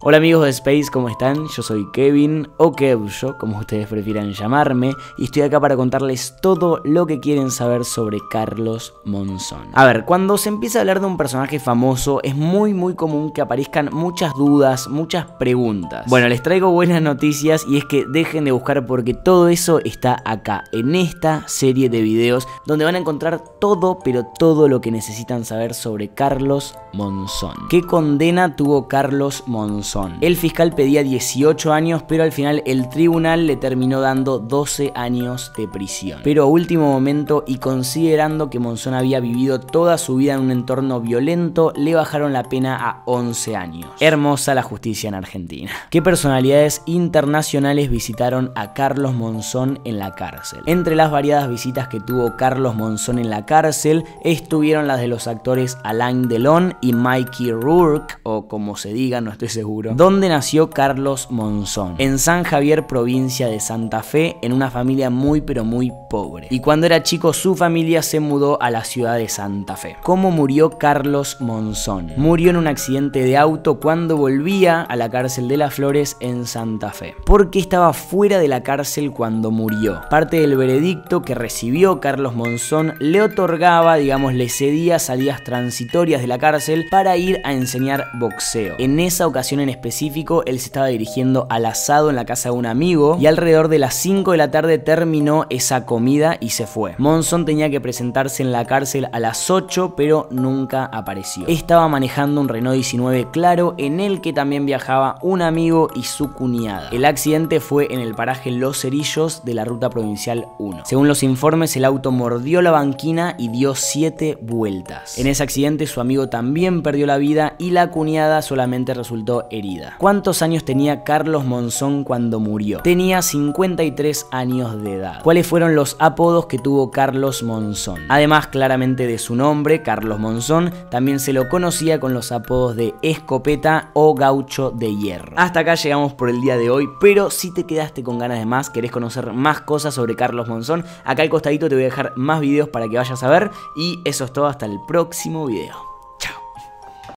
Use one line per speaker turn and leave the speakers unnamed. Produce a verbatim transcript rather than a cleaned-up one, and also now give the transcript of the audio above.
Hola amigos de Space, ¿cómo están? Yo soy Kevin, o Kevyo, como ustedes prefieran llamarme, y estoy acá para contarles todo lo que quieren saber sobre Carlos Monzón. A ver, cuando se empieza a hablar de un personaje famoso, es muy muy común que aparezcan muchas dudas, muchas preguntas. Bueno, les traigo buenas noticias y es que dejen de buscar porque todo eso está acá, en esta serie de videos, donde van a encontrar todo, pero todo lo que necesitan saber sobre Carlos Monzón. ¿Qué condena tuvo Carlos Monzón? El fiscal pedía dieciocho años, pero al final el tribunal le terminó dando doce años de prisión. Pero a último momento, y considerando que Monzón había vivido toda su vida en un entorno violento, le bajaron la pena a once años. Hermosa la justicia en Argentina. ¿Qué personalidades internacionales visitaron a Carlos Monzón en la cárcel? Entre las variadas visitas que tuvo Carlos Monzón en la cárcel, estuvieron las de los actores Alain Delon y Mickey Rourke, o como se diga, no estoy seguro. ¿Dónde nació Carlos Monzón? En San Javier, provincia de Santa Fe, en una familia muy pero muy pobre. Y cuando era chico, su familia se mudó a la ciudad de Santa Fe. ¿Cómo murió Carlos Monzón? Murió en un accidente de auto cuando volvía a la cárcel de Las Flores en Santa Fe. ¿Por qué estaba fuera de la cárcel cuando murió? Parte del veredicto que recibió Carlos Monzón le otorgaba, digamos, le cedía salidas transitorias de la cárcel para ir a enseñar boxeo. En esa ocasión en específico, él se estaba dirigiendo al asado en la casa de un amigo y alrededor de las cinco de la tarde terminó esa comida y se fue. Monzón tenía que presentarse en la cárcel a las ocho, pero nunca apareció. Estaba manejando un Renault diecinueve claro en el que también viajaba un amigo y su cuñada. El accidente fue en el paraje Los Cerillos de la ruta provincial uno. Según los informes, el auto mordió la banquina y dio siete vueltas. En ese accidente su amigo también perdió la vida y la cuñada solamente resultó herida. ¿Cuántos años tenía Carlos Monzón cuando murió? Tenía cincuenta y tres años de edad. ¿Cuáles fueron los apodos que tuvo Carlos Monzón? Además, claramente de su nombre, Carlos Monzón, también se lo conocía con los apodos de Escopeta o Gaucho de Hierro. Hasta acá llegamos por el día de hoy, pero si te quedaste con ganas de más, querés conocer más cosas sobre Carlos Monzón, acá al costadito te voy a dejar más videos para que vayas a ver, y eso es todo, hasta el próximo video.